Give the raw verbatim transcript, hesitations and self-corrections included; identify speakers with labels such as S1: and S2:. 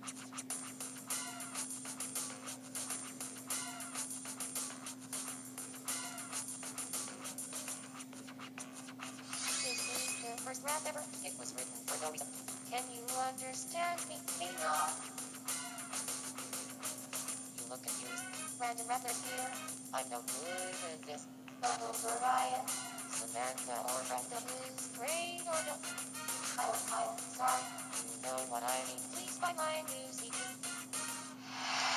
S1: This is the first rap ever. It was written for no reason. Can you understand me? Me not. You look confused. Random rappers here. I'm no good at this. Bubble Mariah. Samantha or Random is great or no. I was, I was sorry. You know what I mean. Please buy my new C D.